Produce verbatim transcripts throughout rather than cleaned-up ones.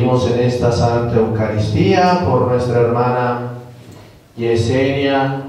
pedimos en esta Santa Eucaristía por nuestra hermana Yesenia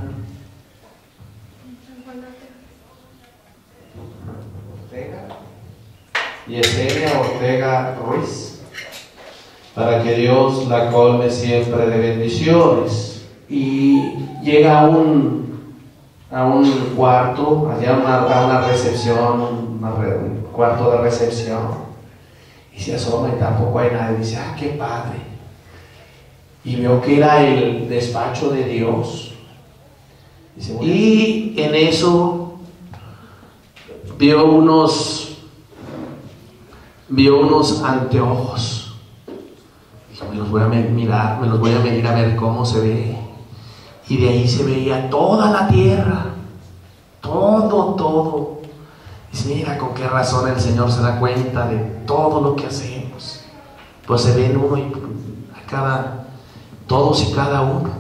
Ortega, Yesenia Ortega Ruiz, para que Dios la colme siempre de bendiciones. Y llega a un, a un cuarto, allá una, a una recepción, una re, un cuarto de recepción, y se asoma y tampoco hay nadie. Dice: ah, qué padre. Y vio que era el despacho de Dios. Dice, bueno, y en eso vio unos, vio unos anteojos. Dijo: me los voy a mirar, me los voy a medir a ver cómo se ve. Y de ahí se veía toda la tierra, todo, todo. Dice: mira con qué razón el Señor se da cuenta de todo lo que hacemos. Pues se ven uno y a cada, todos y cada uno.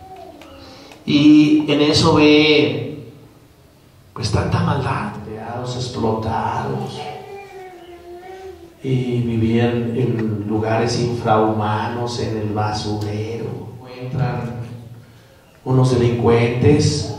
Y en eso ve pues tanta maldad, los explotados, y vivían en lugares infrahumanos, en el basurero. Encuentran unos delincuentes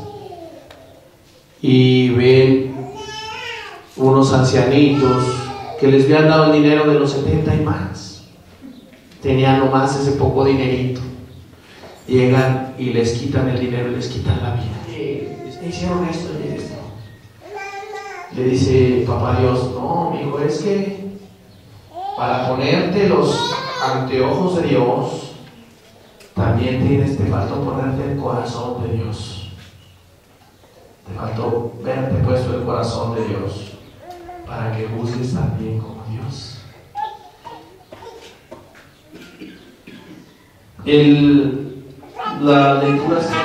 y ven unos ancianitos que les habían dado el dinero de los setenta y más. Tenían nomás ese poco dinerito. Llegan y les quitan el dinero y les quitan la vida. ¿Qué hicieron esto y esto? Le dice papá Dios: no, mi hijo, es que para ponerte los anteojos de Dios, también tienes, te faltó ponerte el corazón de Dios. Te faltó verte puesto el corazón de Dios, para que juzgues también como Dios. El, la lectura se...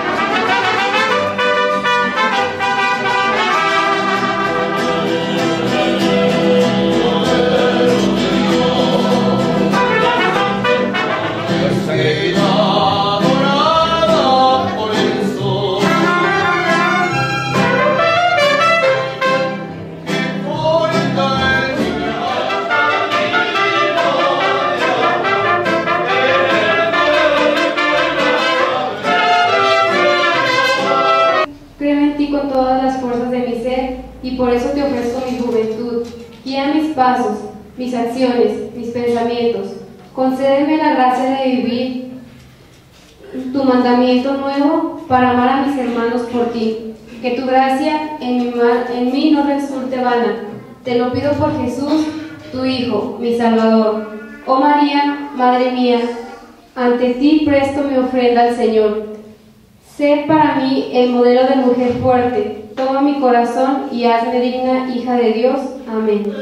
Y por eso te ofrezco mi juventud. Guía mis pasos, mis acciones, mis pensamientos. Concédeme la gracia de vivir tu mandamiento nuevo para amar a mis hermanos por ti. Que tu gracia en mi, en mí no resulte vana. Te lo pido por Jesús, tu Hijo, mi Salvador. Oh María, Madre mía, ante ti presto mi ofrenda al Señor. Sé para mí el modelo de mujer fuerte. Toma mi corazón y hazme digna hija de Dios. Amén.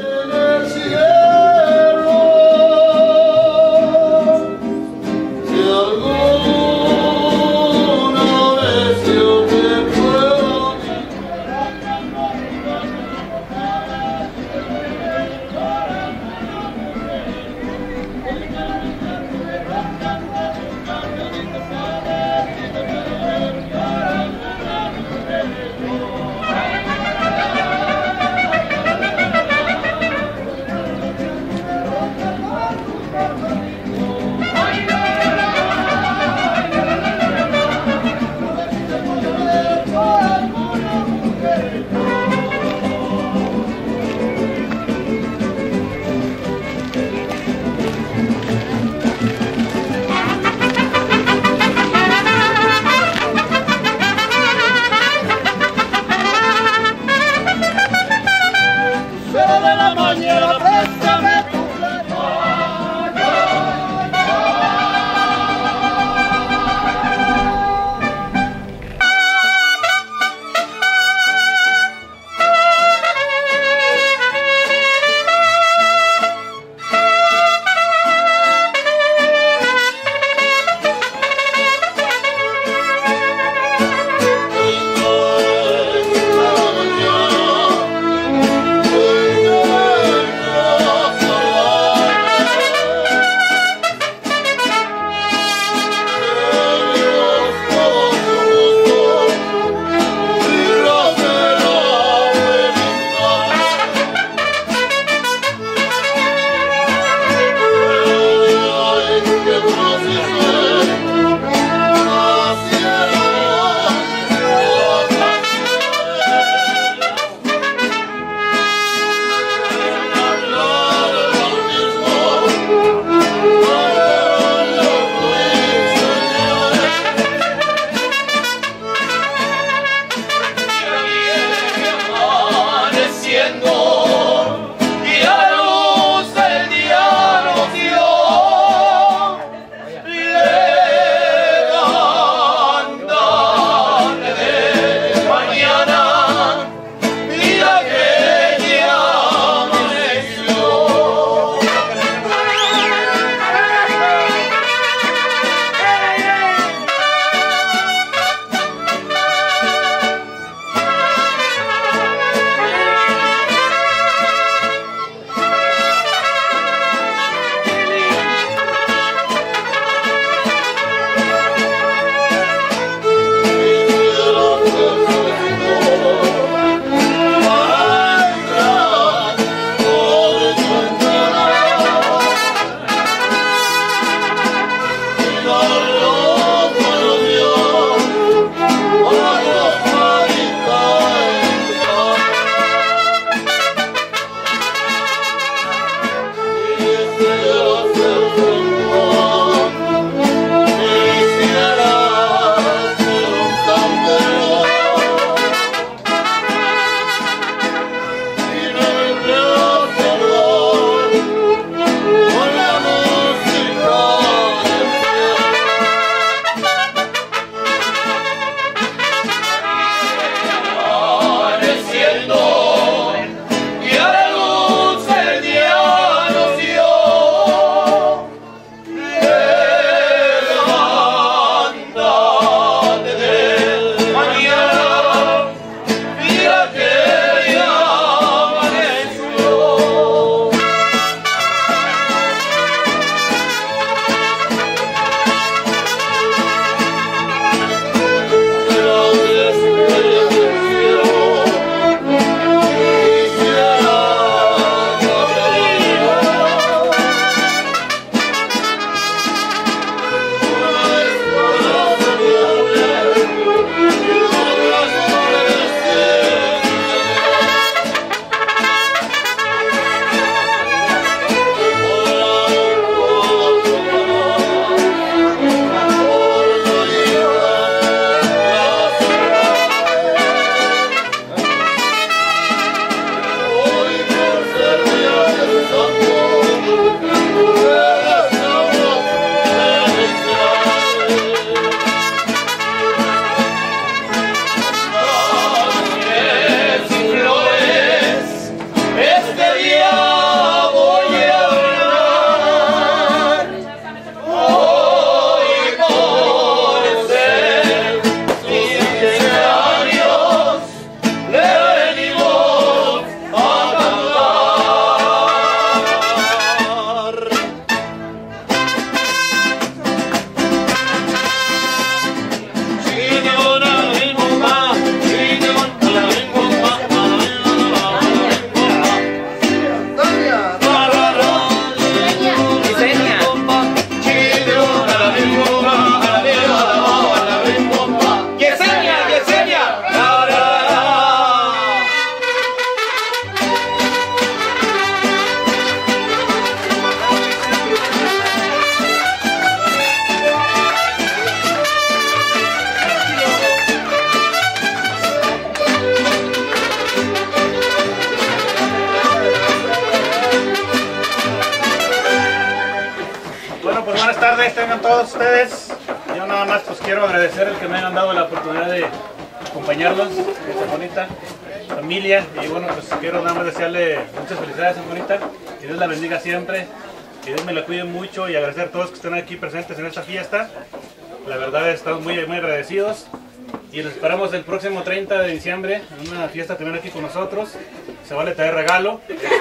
tardes tengan todos ustedes. Yo nada más pues quiero agradecer el que me hayan dado la oportunidad de acompañarlos en esta bonita familia. Y bueno, pues quiero nada más desearle muchas felicidades a San Bonita. Que Dios la bendiga siempre, que Dios me la cuide mucho y agradecer a todos que están aquí presentes en esta fiesta. La verdad estamos muy, muy agradecidos. Y los esperamos el próximo treinta de diciembre en una fiesta también aquí con nosotros. Se vale traer regalo.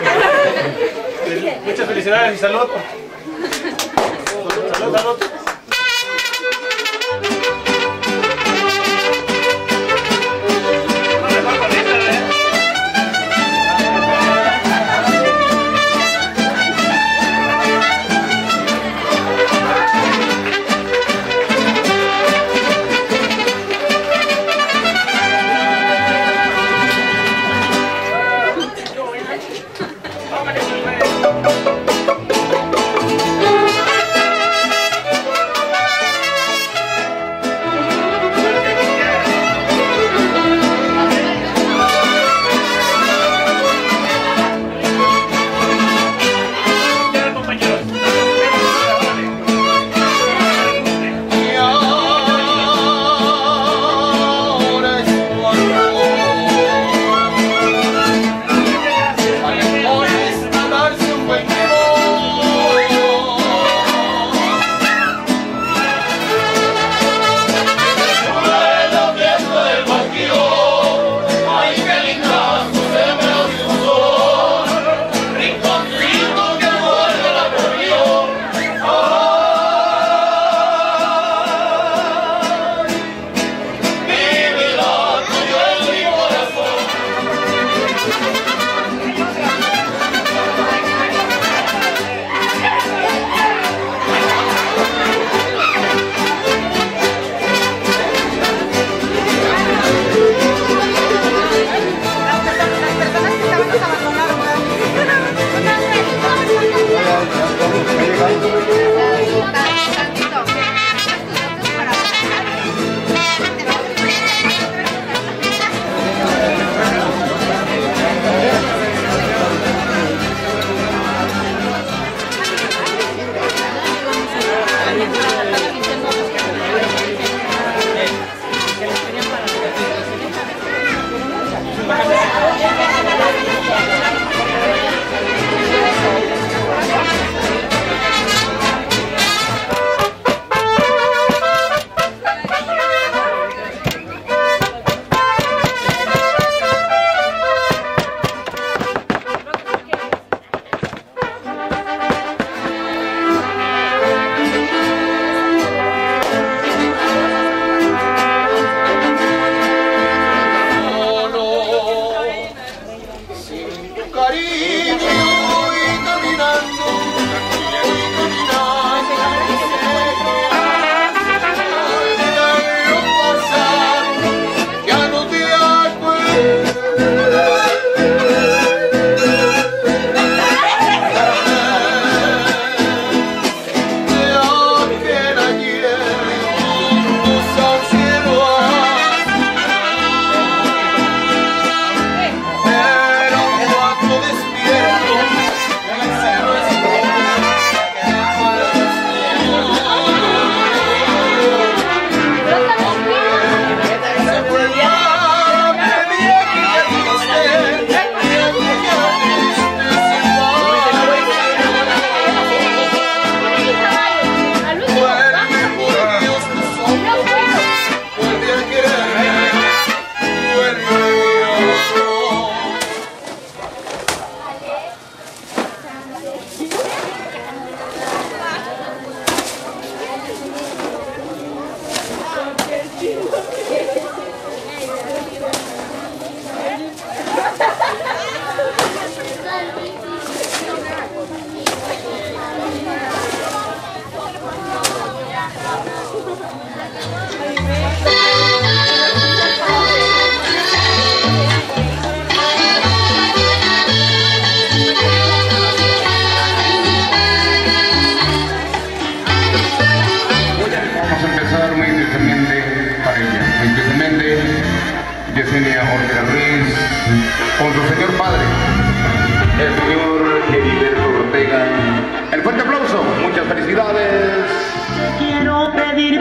Muchas felicidades y salud. Salud, salud.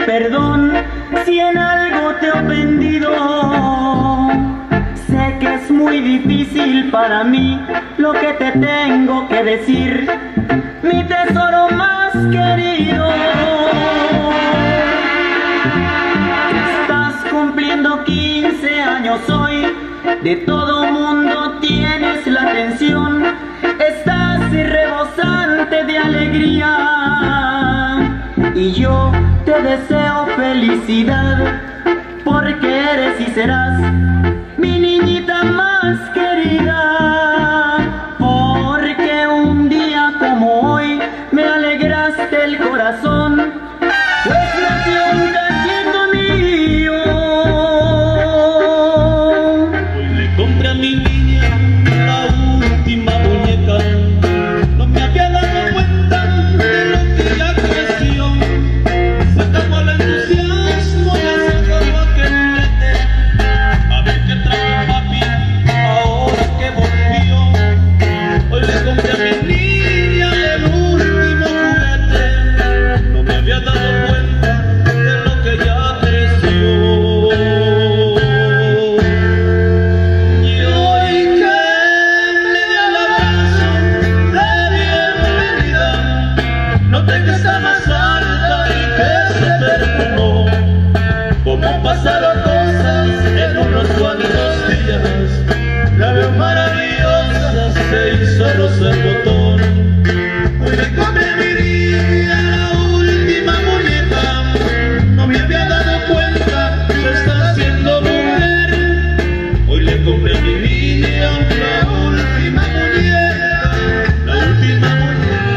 perdón si en algo te he ofendido. Sé que es muy difícil para mí lo que te tengo que decir, mi tesoro más querido. Estás cumpliendo quince años hoy, de todo mundo tienes la atención, estás rebosante de alegría y yo te deseo felicidad, porque eres y serás mi niñita más querida, porque un día como hoy me alegraste el corazón, pues nació un cachito mío. Hoy le compré a mi niña la última muñeca, no me había dado cuenta de lo que ya creció, se acabó el entusiasmo, ya se acabó aquel juguete, a ver qué trae papi ahora que volvió. Hoy le compré a mi niña el último juguete, no me había dado cuenta de lo que ya creció. Y hoy que me dio el abrazo de bienvenida, noté que está más alta y que se perfumó, como pasaron cosas en unos cuantos días, la veo maravillosa, se hizo rosa el botón. Hoy le compré a mi niña la última muñeca, no me había dado cuenta, se está haciendo mujer. Hoy le compré a mi niña la última muñeca, la última muñeca.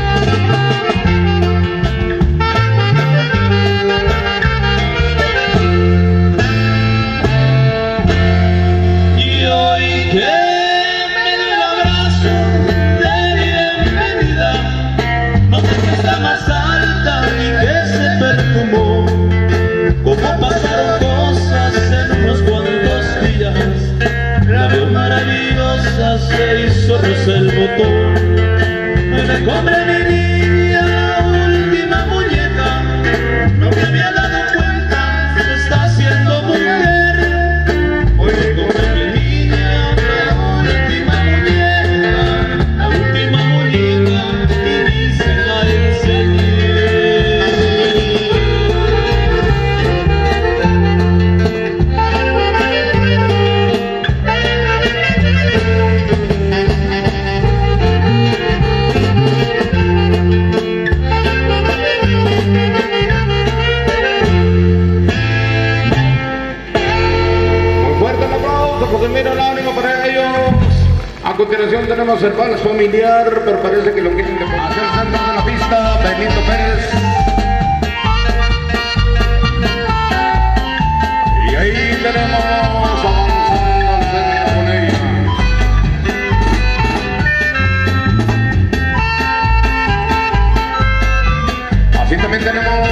Y hoy que me dio el abrazo de bienvenida, noté que está más alta y que se perfumó, como pasaron cosas en unos cuantos días, la veo maravillosa, se hizo rosa el botón. Hoy le compré a mi niña la última muñeca, no me había dado cuenta, se está haciendo mujer. Hoy le compré a mi niña la última muñeca, la última muñeca, y ni se la enseñé. Un fuerte aplauso, José Mira, el ánimo para ellos. A continuación tenemos el vals familiar, pero parece que lo quieren de hacer el centro de la pista, Benito Pérez. Y ahí tenemos avanzando el centro con ella. Así también tenemos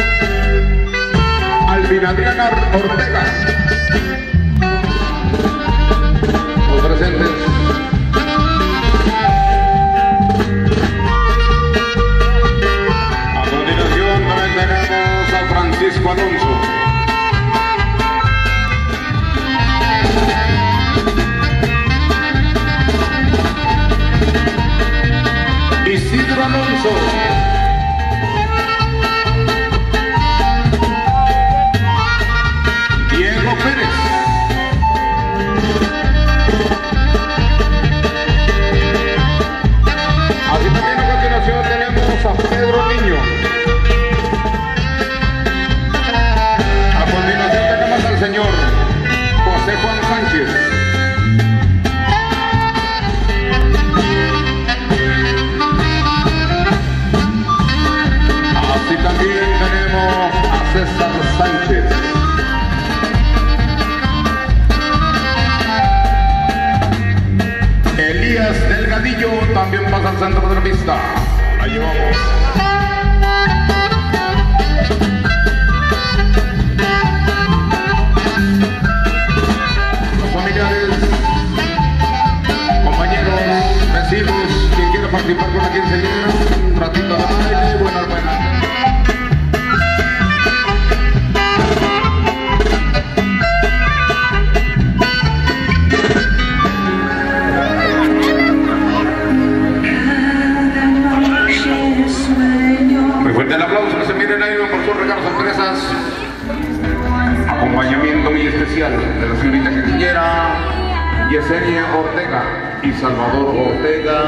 Alvin Adriana Ortega. Los presentes. A continuación también tenemos a Francisco Alonso. Isidro Alonso. Diego Pérez. Así también a continuación tenemos a Pedro Niño. A continuación tenemos al señor José Juan Sánchez. Así también tenemos a César Sánchez. Elías Delgadillo también pasa al centro de la pista. La llevamos. Los familiares, compañeros, vecinos, quien quiera participar con la quinceañera, un ratito de baile, buenas, buenas. Yesenia Ortega y Salvador Ortega,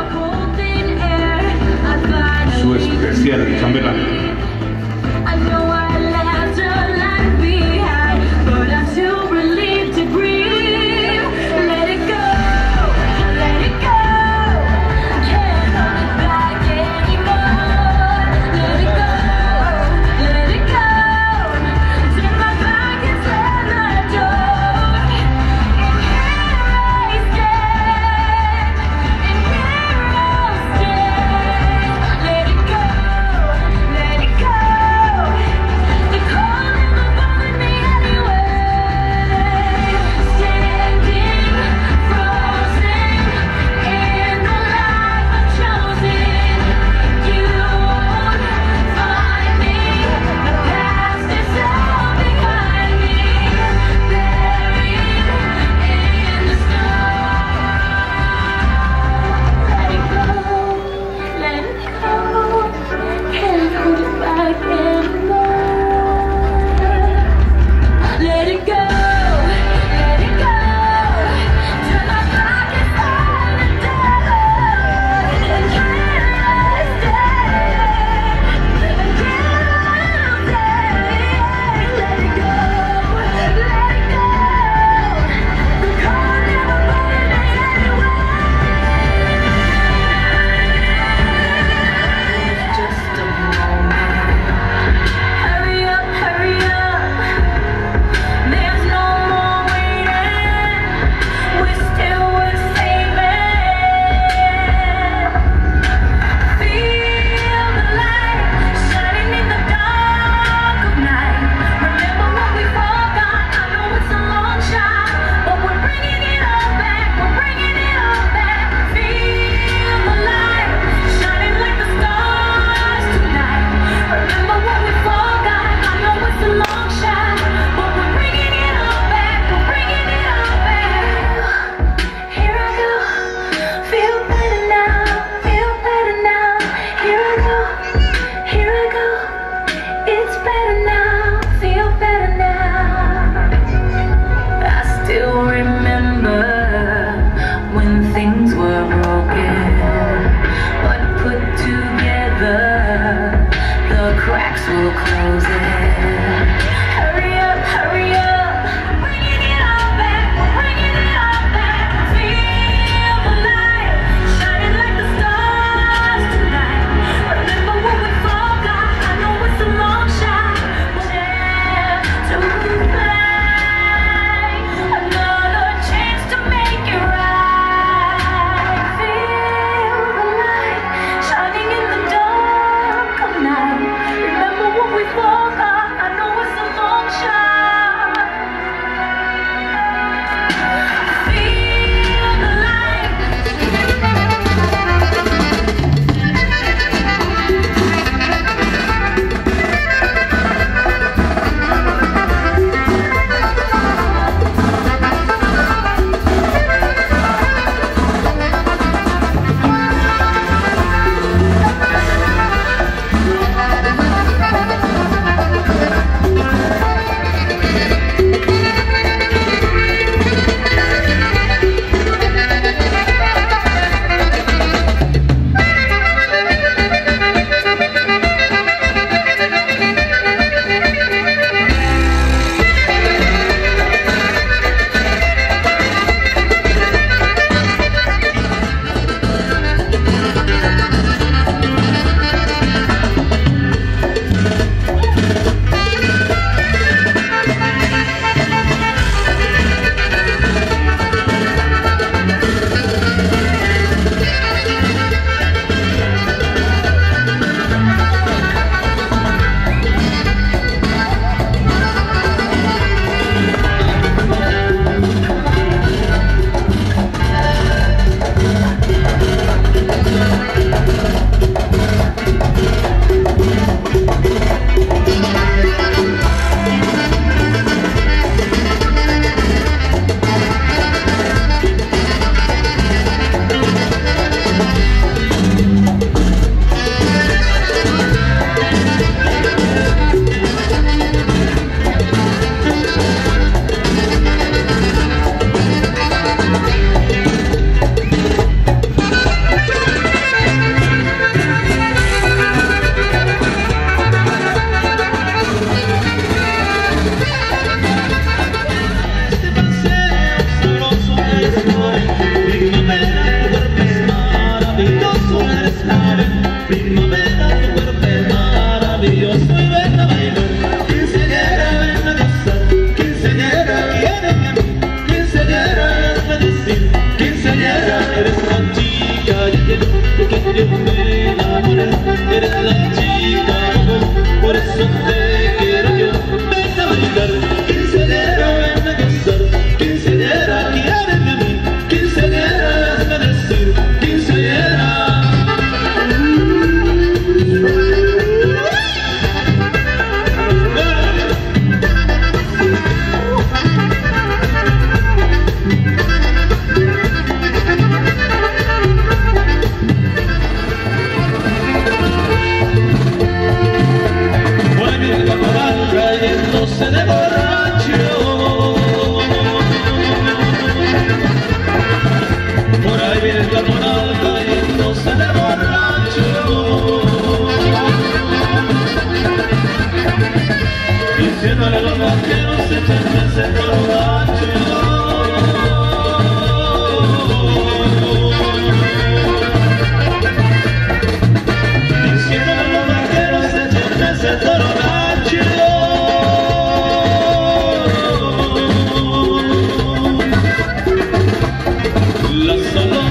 su especial chambelán. Let it go.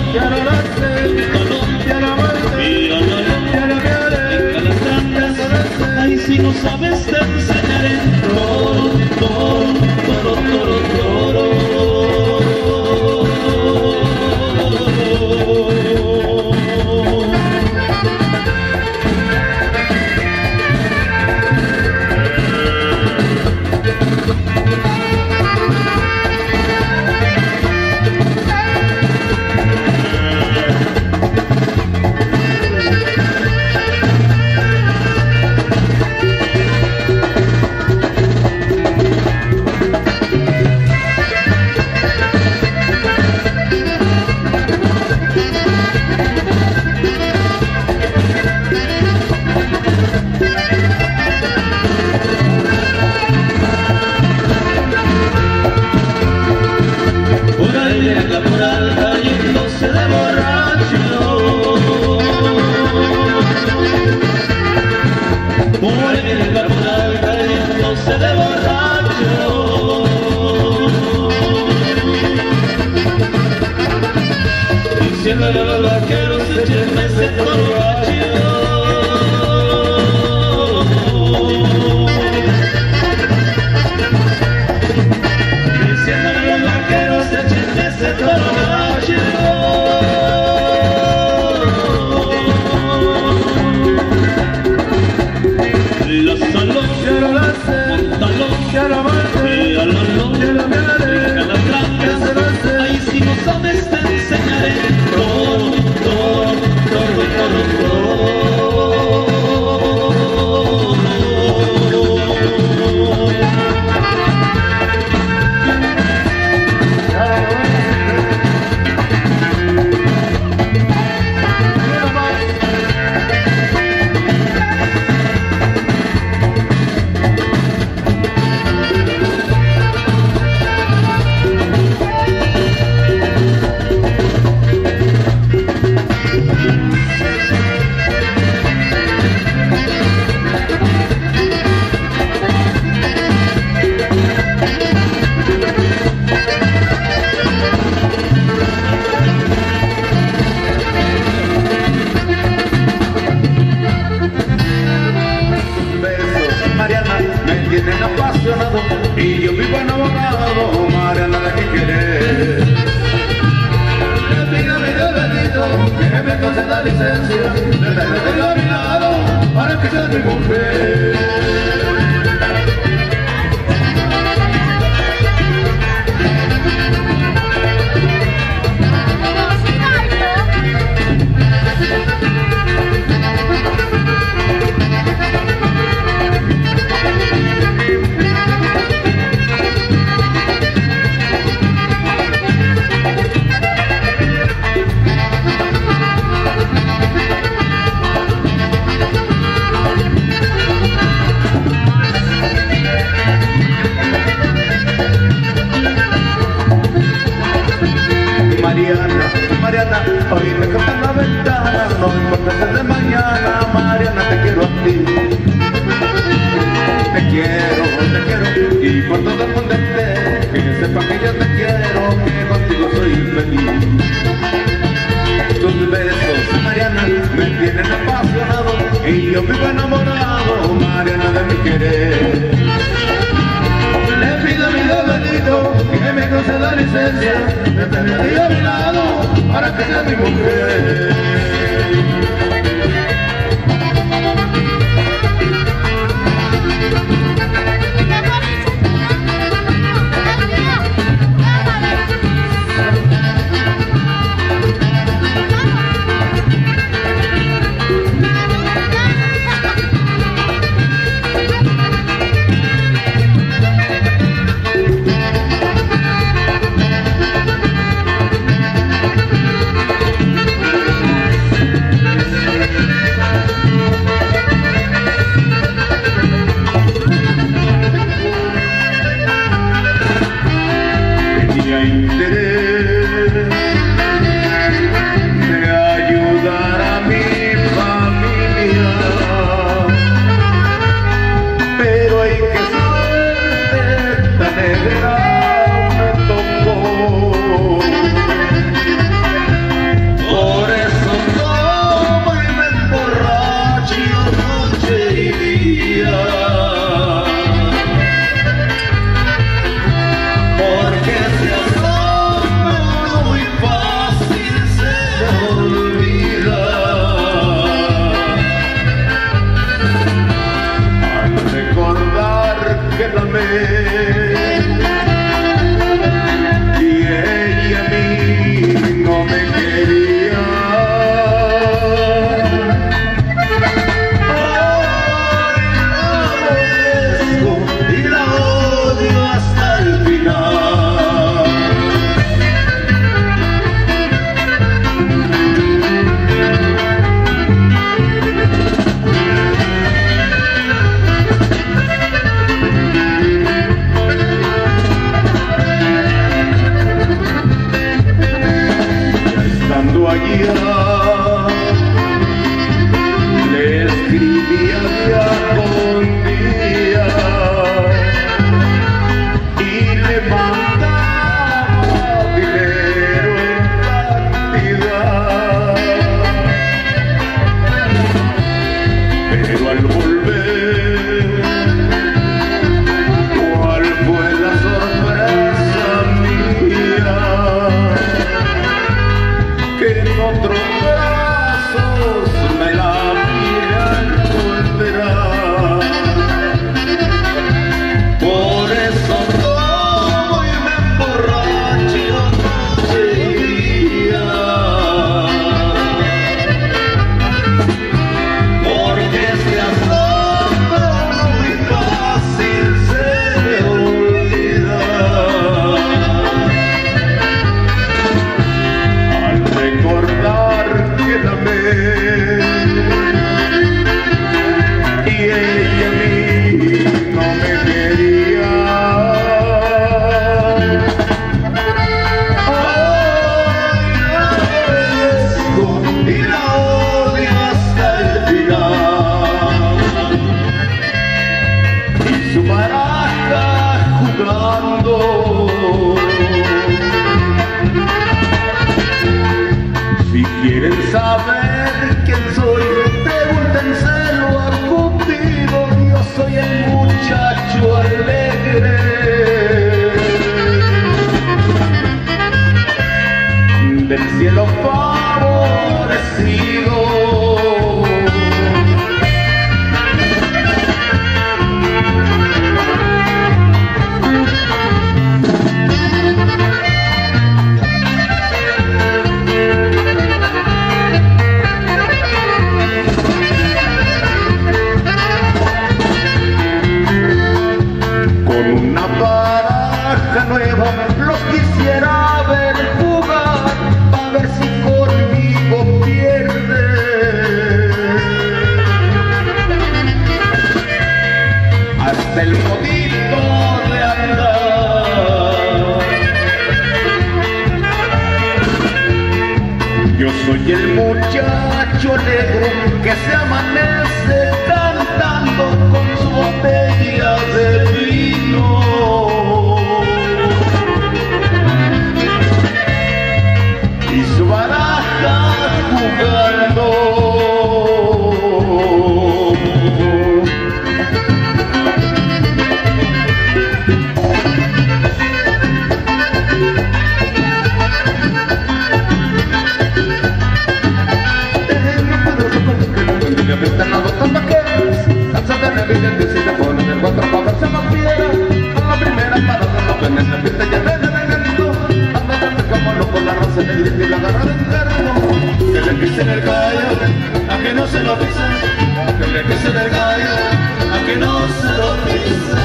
ya no la sé, ya no la sé, ya no me haré, ay, si no sabes te enseñaré. Toro, toro, toro, toro, toro. Diciéndole a los vaqueros, échenme ese borracho. Diciéndole a los vaqueros, échenme ese borracho. La salón, ya no la sé, montalón, ya no me sé, y a la noche, ya no me haré, a la tranca, se la sé, ay, si no sabes te enseñaré. Toro, toro, toro, toro, toro. Tienen apasionado y yo vivo enamorado, Mariana de mi querer. Le pido a mi Dios bendito que me conceda licencia de tenerte a mi lado para que seas mi mujer. Mariana, Mariana, hoy me toca en la ventana, no importa si es de mañana, Mariana, te quiero a ti. Te quiero, te quiero, y por todo el mundo entero, que sepa que yo te quiero, que contigo soy feliz. Tus besos, Mariana, me tienen apasionado, y yo vivo enamorado, Mariana, de mi querer. Le pido a mi Dios bendito que me conceda licencia de tenerte a mi lado para que seas mi mujer. estando allá le escribía día con día y le mandaba dinero en cantidad, pero al volver, ¿cuál fue la sorpresa mía? Que en otros brazos me la mira encontrar. Por eso tomo y me emborracho noche y día, porque este asombro muy fácil se olvida al recordar que la amé y ella a mí no me quería. Hoy la aborrezco y la odio hasta el final, y su baraja jugando. Si quieren saber quién soy, pregúntenselo a Cupido. Yo soy el muchacho alegre del cielo favorecido. Con una baraja nueva los quisiera ver jugar, pa' ver si conmigo pierde. Hasta el modito de andar. Yo soy el muchacho alegre que se amanece cantando con su botella de vino y su baraja jugando. Que le pisen el gallo, a que no se lo pisen. Que le pisen el gallo, a que no se lo pisen.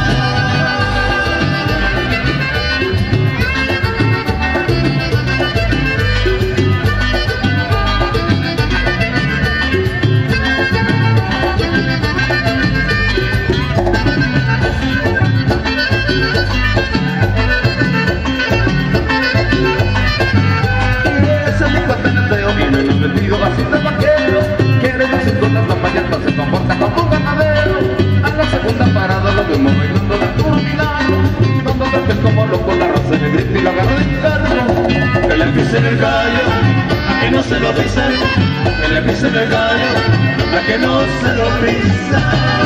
Así de vaquero, quiere decir con las lampayatas, se comporta como un ganadero. A la segunda parada lo vemos bailando de turbinado, dando golpes como loco, la raza le grita y lo agarra de carro. Que le pisen el gallo, a que no se lo dicen. Que le pisen el gallo, a que no se lo dicen.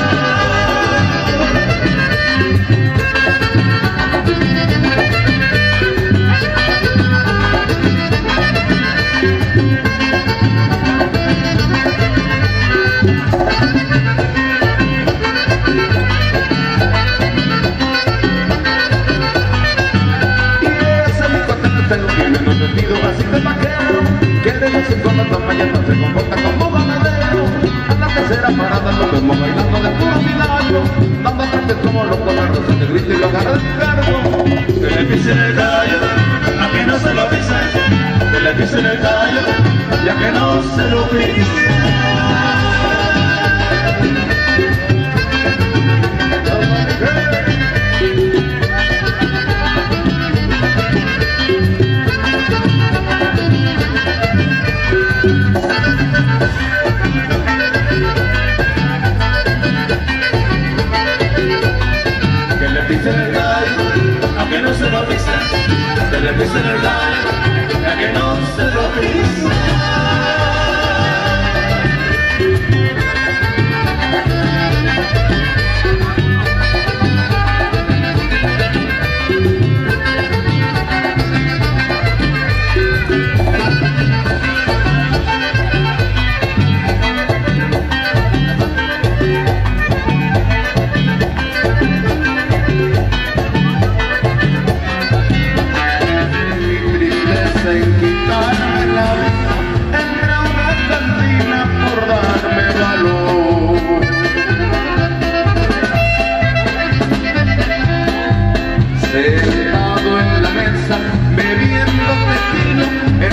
Así de vaquero, quiere lucir con las lampayatas, se comporta como ganadero. A la tercera parada lo vemos bailando de puro milagro, dando golpes como loco, la rosa le grita y lo agarra de cargo. Que le pisen el gallo, a que no se lo dicen. Que le pisen el gallo, ya que no se lo dicen.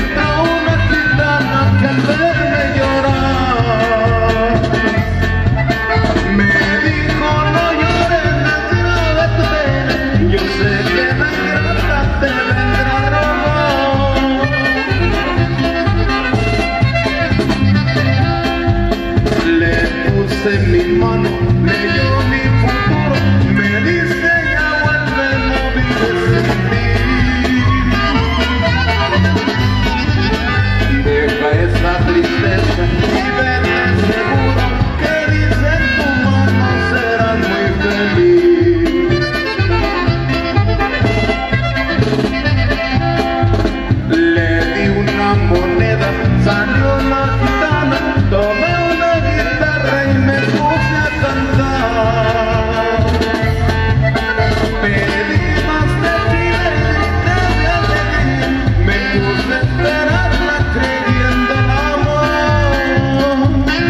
entró una gitana que al verme llorar me dijo: no llores, no es grave tu pena, yo sé que la ingrata te vendrá a robar. Le puse mi mano, leyó mi futuro, me dice: ya vuelve, no vives sin mí. Deja esa tristeza y vete seguro, que dice en tu mano serás muy feliz. Le di una moneda, salió la gitana, tomé una guitarra y me puse a cantar. Pedí más tequila y grité de alegría, me puse a esperarla creyendo en amor.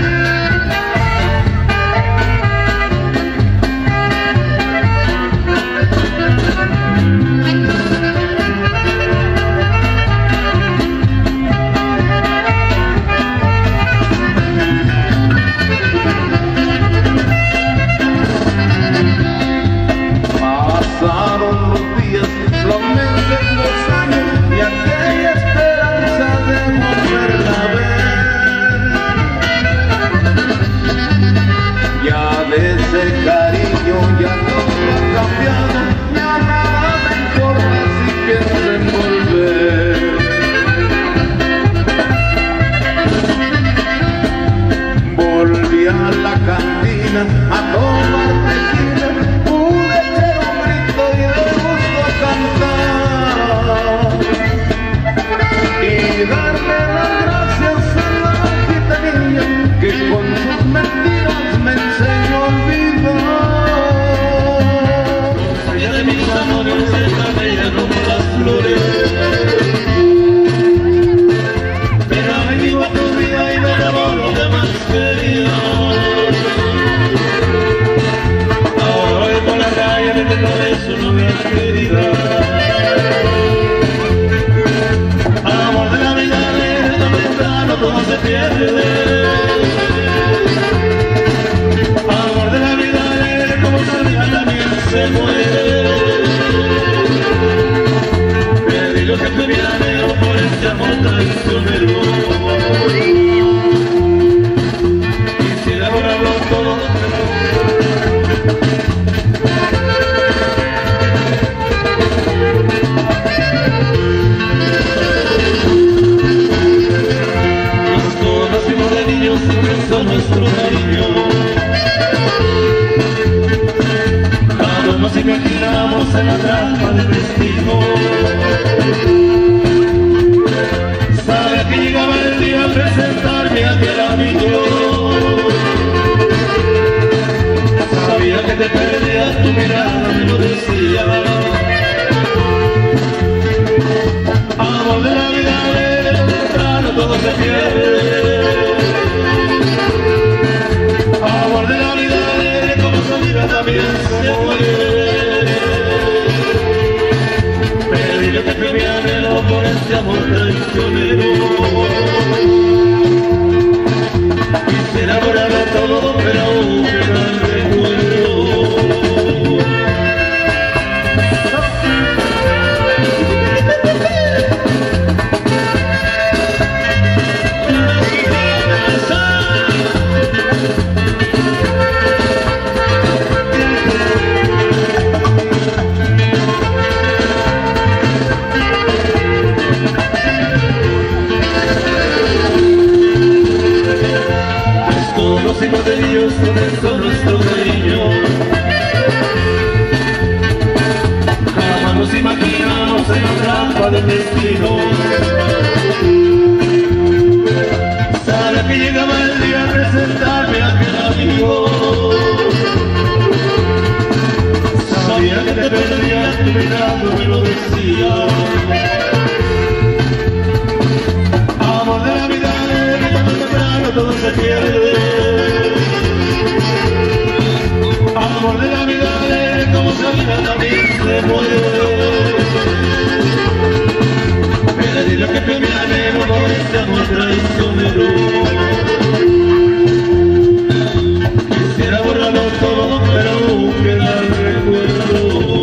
Pasaron los días, los meses, los años y aquella esperanza de volverla a ver. Ya de ese cariño ya todo ha cambiado, ya nada me importa si pienso en volver. Volví a la cantina a tomar tequila, pude echar un grito y de gusto cantar y darle las gracias a la gitanilla que con sus mentiras me enseñó a olvidar. Ella de mis amores, esta bella como las flores, pero me digo a tu vida y me robó lo que más quería. Ahora voy por la calle metiendo de su novia querida. Amor de la vida, de tan temprano todo se pierde. Amor de la vida, como salía también se muere. Pedí lo que me anhelo por este amor traicionero. Quisiera borrarlo todo, nos conocimos de niños y empezó nuestro cariño. Jamás nos imaginamos en la trampa del destino. Sabía que llegaba el día a presentarme a aquel amigo. Sabía que te perdía, tu mirada me lo decía. Amor de la vida, de temprano todo se pierde. Amor de la vida, como salida también se muere. Pedí lo que fue mi anhelo por este amor traicionero. Quisiera borrarlo todo, pero aún queda el recuerdo. este amor traicionero. Quisiera borrarlo todo, pero queda el recuerdo.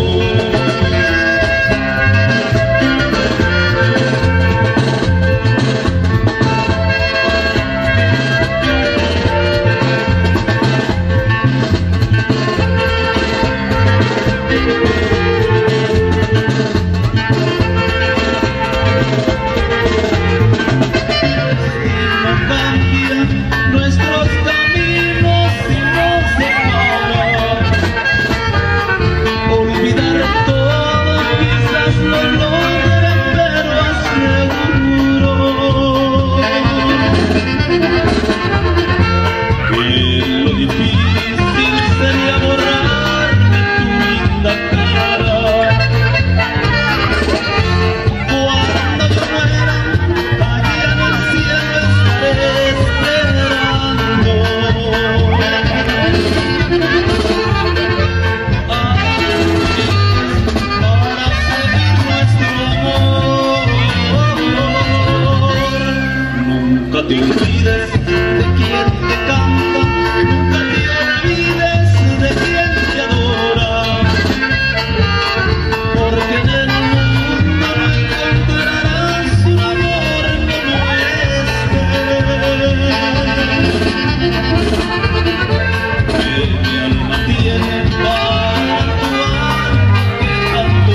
Nuestros caminos si nos separan, olvidar todo quizás no logre, pero aseguro que lo difícil sería borrar de tu linda cara. Cuando yo muera, allá en el cielo estaré esperando. Para seguir nuestro amor. Nunca te olvides de quien te canta, nunca te olvides de quien te adora, porque en el mundo no encontrarás un amor como este, que mi alma tiene para tu alma que tanto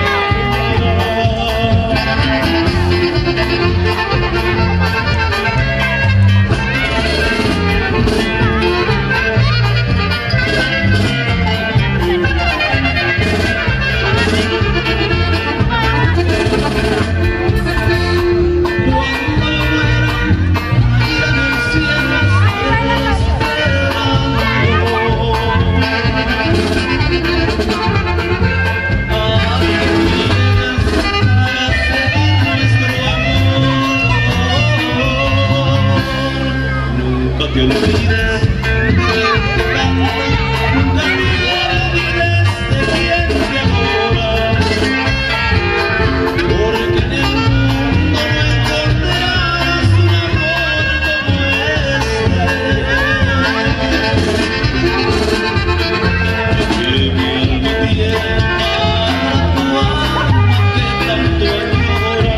te olvides de quien te canta, nunca te olvides de quien te adora, porque en el mundo no encontrarás un amor como este, que mi alma tiene para tu alma que tanto añora.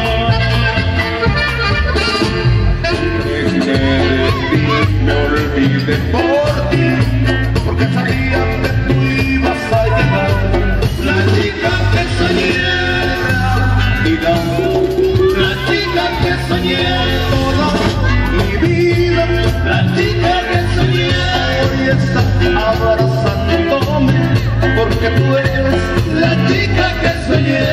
Me olvidé por ti, porque sabía que tú ibas a llegar. La chica que soñé, vida, la chica que soñé toda mi vida, la chica que soñé hoy está abrazándome, porque tú eres la chica que soñé.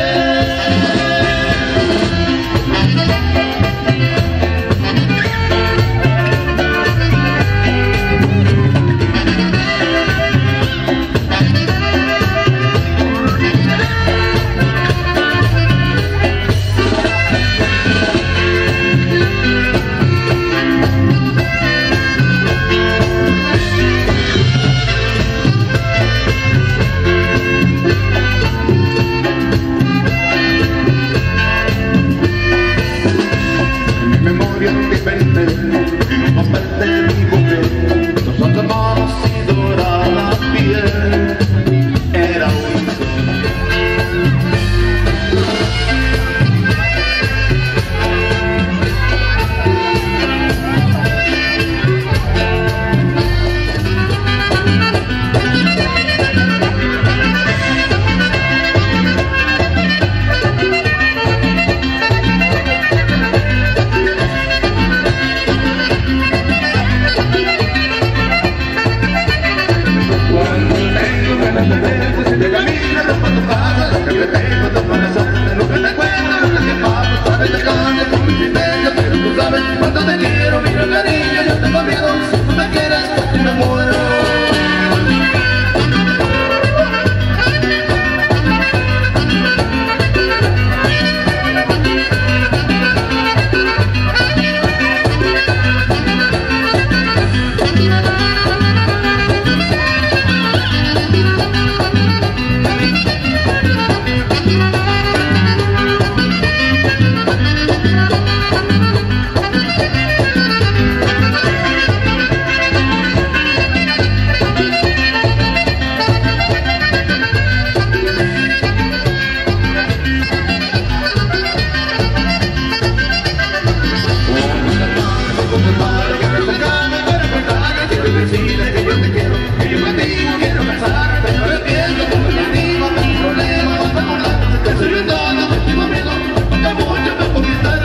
con el padre que me tocaba para contarle, quiero decirle que yo te quiero, que yo contigo quiero casar, pero me pienso como el amigo, tengo un problema, basta con la que soy un dono, me estoy moviendo, falta mucho para conquistarle.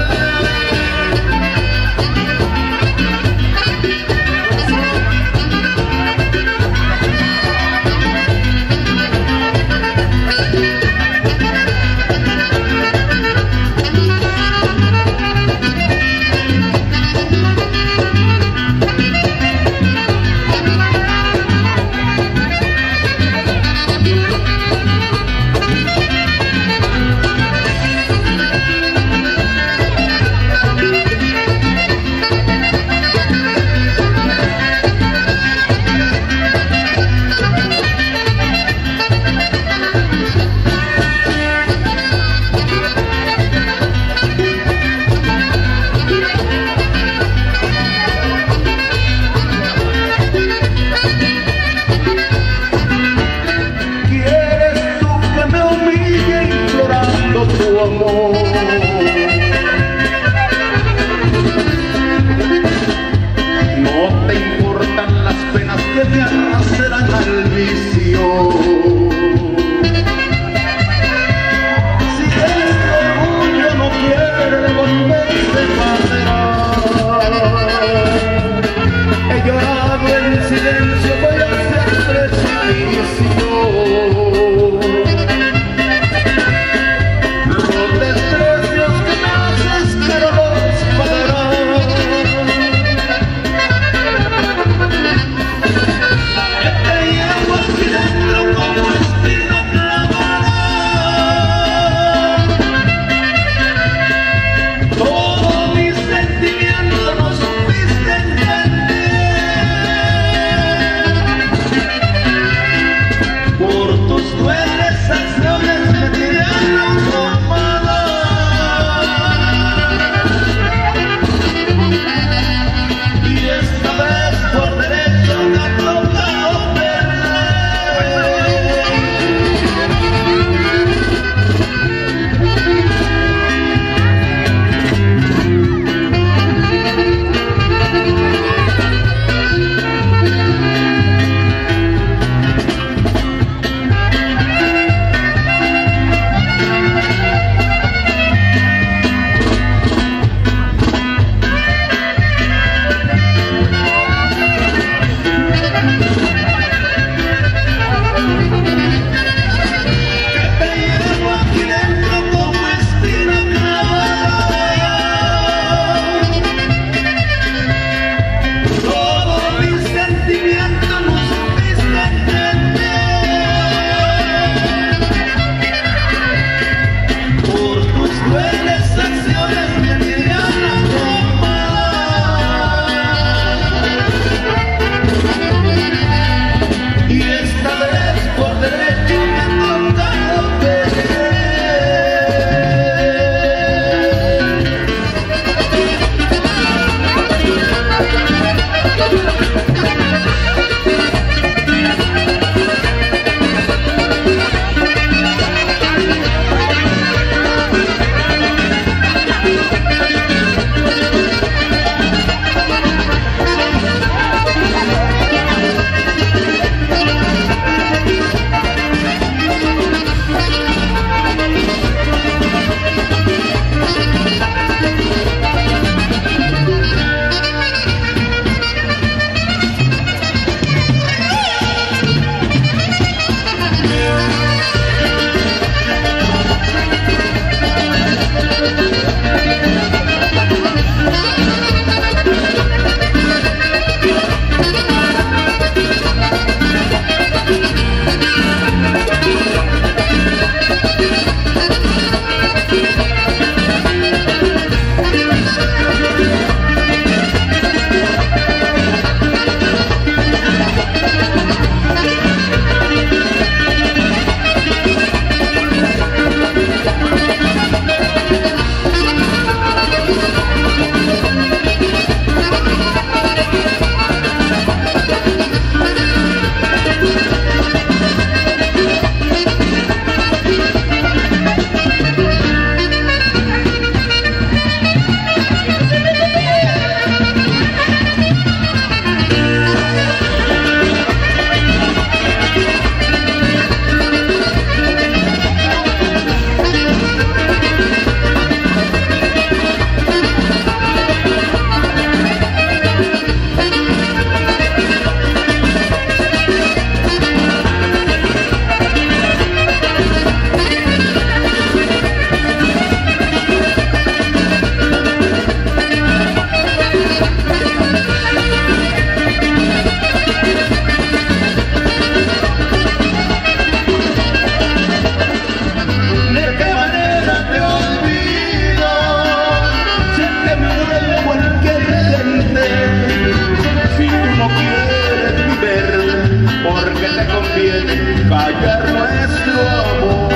callar nuestro amor.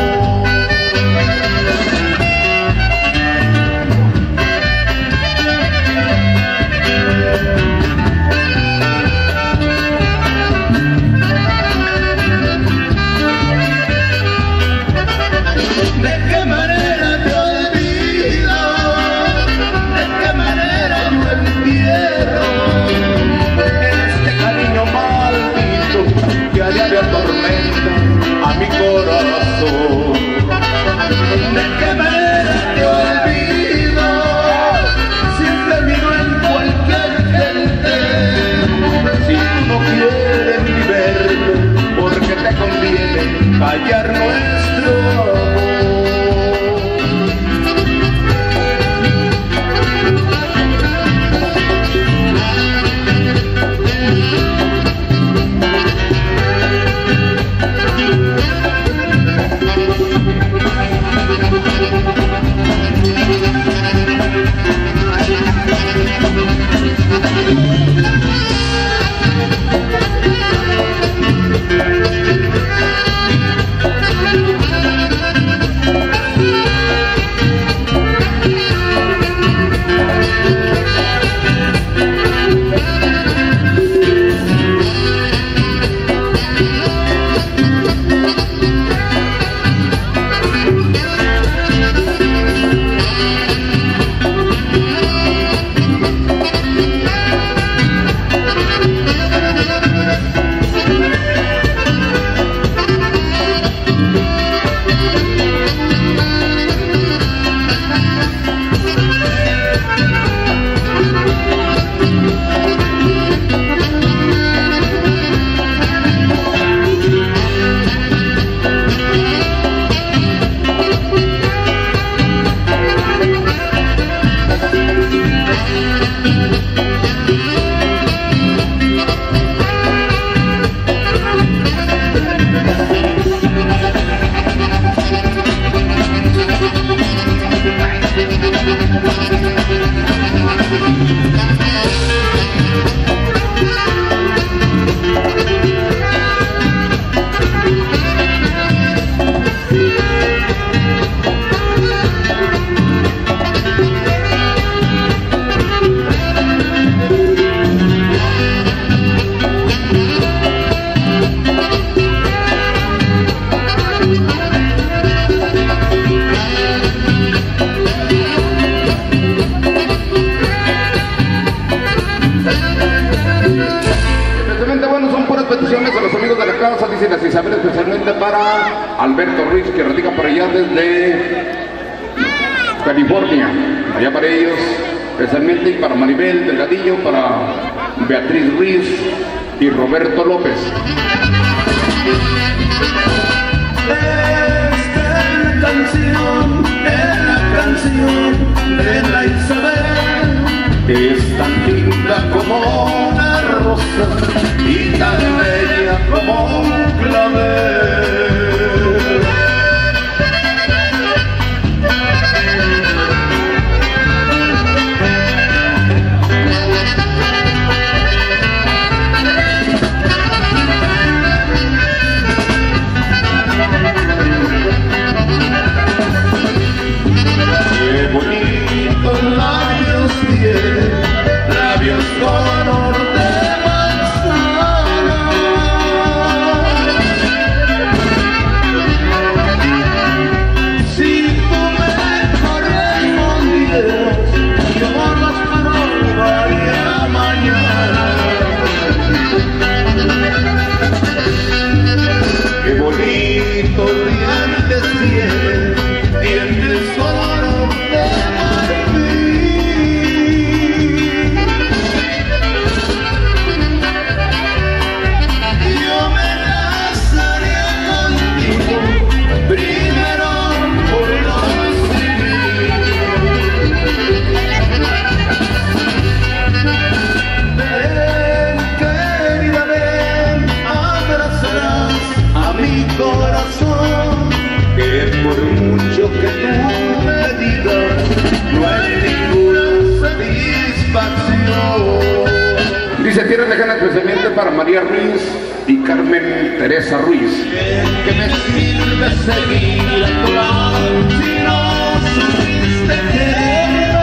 ¿De qué manera te olvido? ¿De qué manera yo entierro este cariño maldito que a diario atormenta a mi corazón? ¿De qué manera te olvido? Siempre miro en cualquier gente. Si tú no quieres ni verlo, porque te conviene callar nuestro amor. Especialmente para Alberto Ruiz, que radica por allá desde California, allá para ellos, especialmente, y para Maribel Delgadillo, para Beatriz Ruiz y Roberto López. Esta es la canción, es la canción de la Isabel, es tan linda como una rosa y tan bella como un clavel. Qué bonitos labios tiene, labios color de manzana. Si tú me correspondieras, yo las probaría mañana. Qué bonitos dientes tiene, dientes color de marfil. Yo me casaría contigo primero por lo civil. Ven, querida, ven, abrazarás a mi corazón, que por mucho que tú me digas, no hay ninguna satisfacción. Dice, tierra lejana especialmente para María Ruiz y Carmen Teresa Ruiz. Que me sirve seguir a tu lado si no supiste quererme.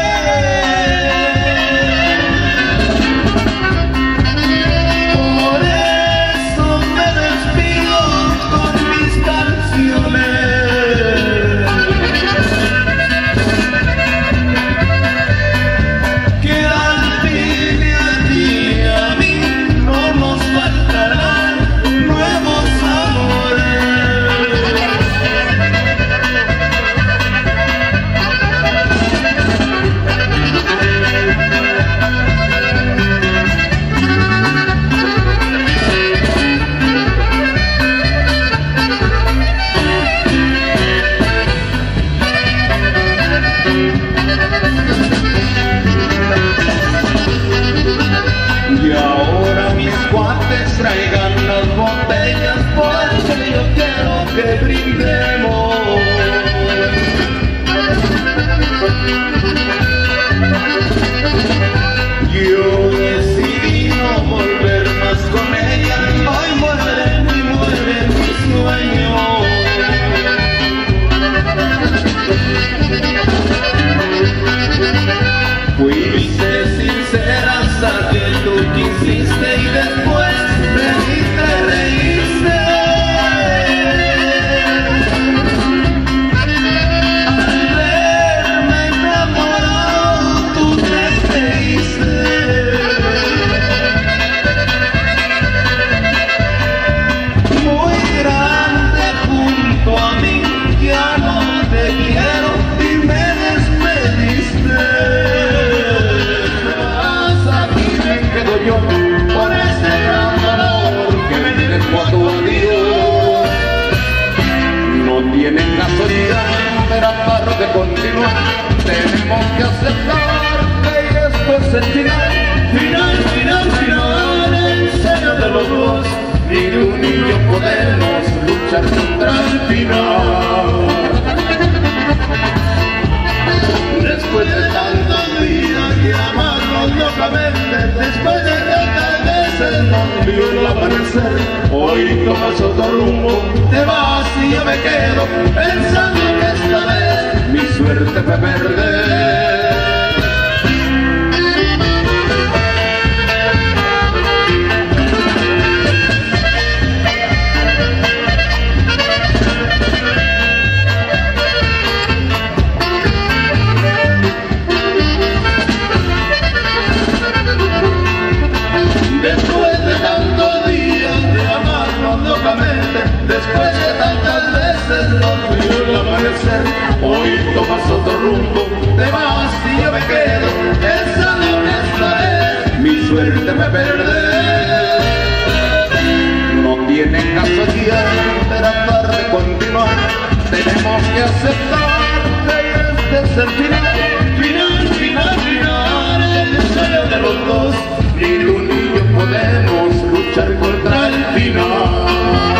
Por eso me despido con mis canciones. Que al fin y a ti y a mí no nos faltarán nuevos amores. Y ahora mis cuates traigan las botellas porque yo quiero que brindemos. Yo decidí no volver más con ella. Hoy mueren y mueren mis sueños. Fuiste sincera hasta que tú quisiste y después de mí te reíste. Al verme enamorado tú te creíste. Muy grande junto a mí, ya no te quiero y me despediste. Yo por este gran dolor que me dejó tu adiós. No tienen gasolina, pero aparte de continuar, tenemos que aceptar que esto es el final. Final, final, final, en serio de los dos, ni tú ni yo podemos luchar contra el final. Después de tantos días de amarnos locamente, después de tantas veces nos vio el amanecer, hoy tomas otro rumbo, te vas y yo me quedo pensando que esta vez Mi suerte fue perder. después de tantos días de amarnos locamente, después de tantas veces nos vio el amanecer, hoy tomas otro rumbo, te vas y yo me quedo pensando que esta vez Mi suerte fue perder. No tienen gasolina, pero aparte de continuar, tenemos que aceptar que este es el final. final, final, final, el sueño de los dos, Ni tú ni yo podemos luchar contra el final.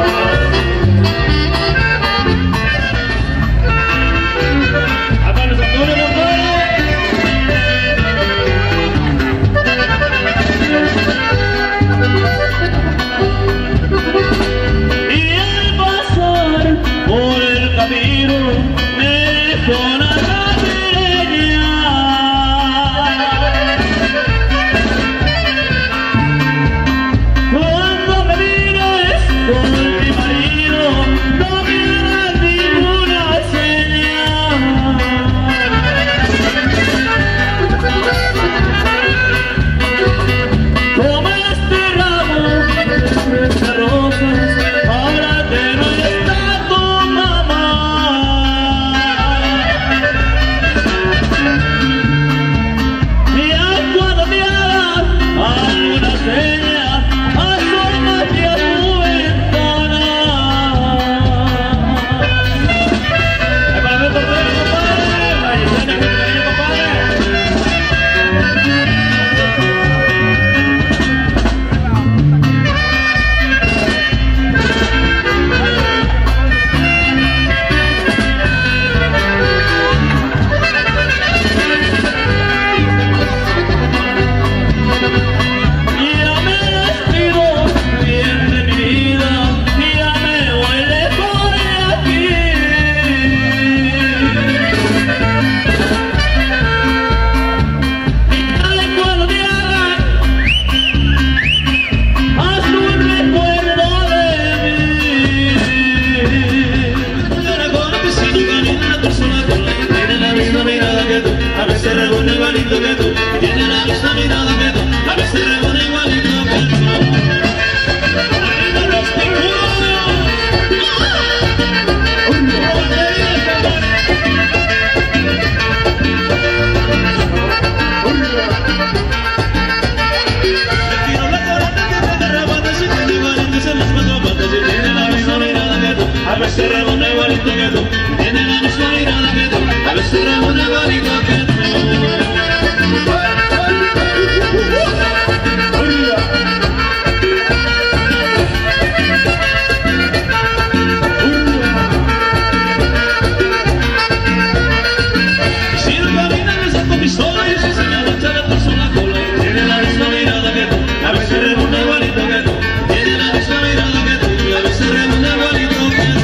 y al pasar por el camino me dijo una mirada que tú, a veces rebota igualito que tú. A veces rebota igualito que tú, tiene la misma mirada que tú, a veces rebota igualito que tú. Si no camina me saco pistola y si se me agacha le paso la cola y tiene la misma mirada que tú, a veces rebota igualito que tú, tiene la misma mirada que tú, y a veces rebota igualito que tú.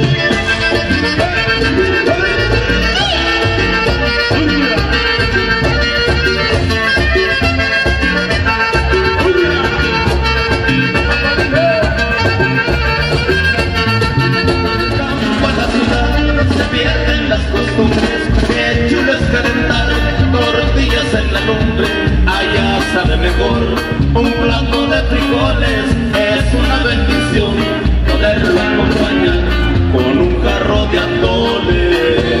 Qué chulo es calentar tortillas en la lumbre, allá sabe mejor. Un plato de frijoles es una bendición, poderlo acompañar con un carro de atoles.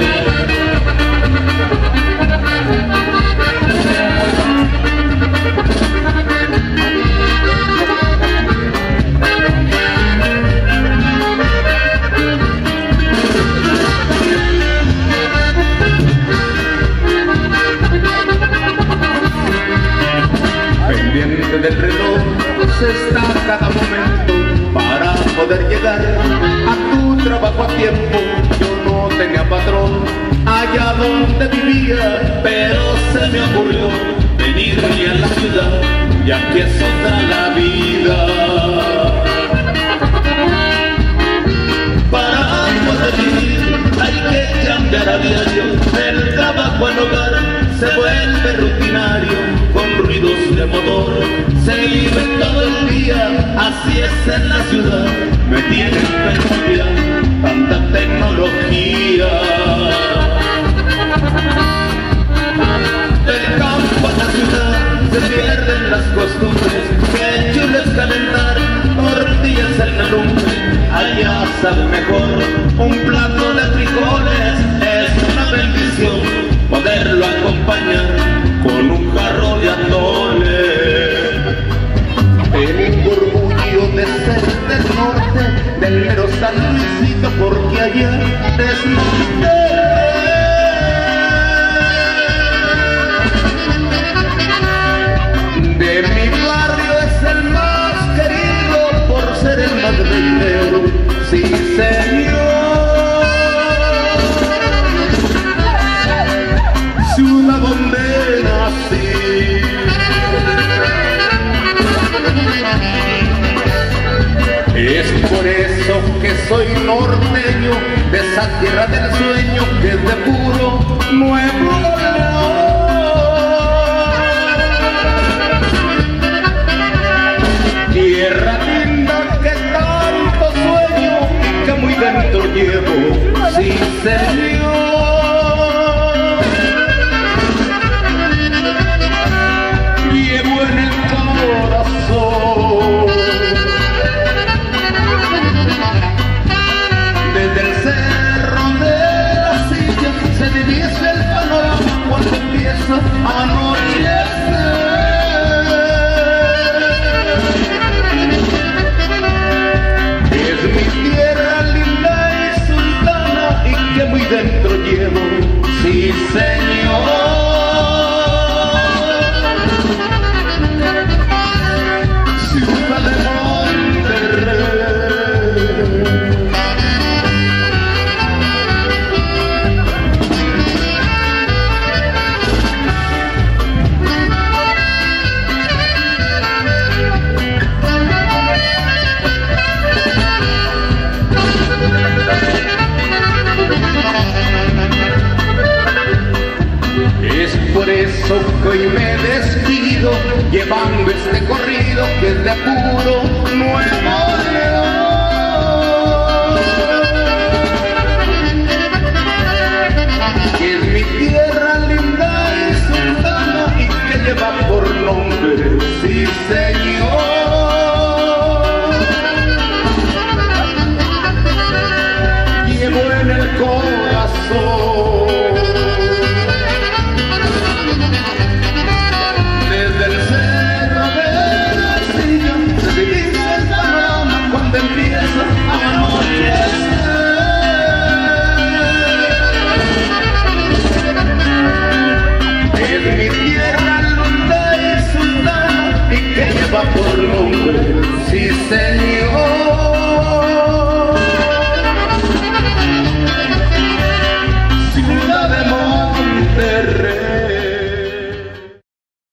Pendiente del reloj se está cada momento para poder llegar a tu trabajo a tiempo. Yo no tenía patrón allá donde vivía, pero se me ocurrió venir a la ciudad y aquí es otra la vida. Para poder vivir hay que cambiar a diario, el trabajo al hogar se vuelve rutinario, con ruidos de motor se vive todo el día, así es en la ciudad, me tienen perdida tanta tecnología. Del campo a la ciudad se pierden las costumbres, que chulo es calentar tortillas en la lumbre, allá sabe mejor. Un plato de frijoles es una bendición, poderlo acompañar con un jarro de atoles. Tengo orgullo de ser del norte, del mero San Luisito, porque allá es Monterrey. De mi barrio es el más querido por ser el más reitero, sí señor. Ciudad donde nací, es por eso que soy norteño, de esa tierra del sueño que es de puro Nuevo León. Tierra linda que tanto sueño y que muy dentro llevo, sí señor. Llevo en el corazón, desde el cerro de la silla se diviesa el panorama cuando empieza a anochecer. Es mi tierra linda y sultana y que muy dentro llevo, sí señor. Ciudad de por eso que hoy me despido, llevando este corrido que es de puro Nuevo León. Que es mi tierra linda y sultana y que lleva por nombre sí señor.